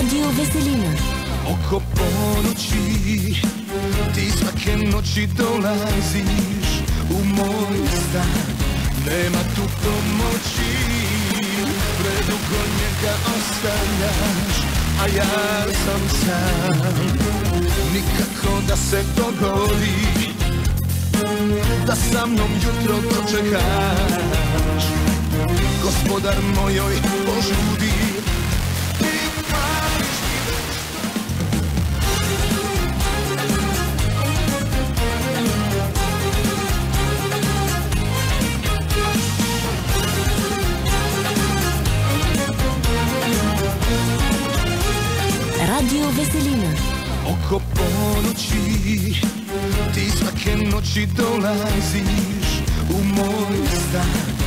Radio Veselina. Oko ponoći ti svake noći dolaziš u moj stan. Nema tu pomoći, predugo njega ostavljaš, a ja sam sam. Nikako da se dogodi da sa mnom jutro dočekaš. Gospodar mojoj požudi. Radio Veselina. Oko ponoći ti svake noći dolaziš u moj stan.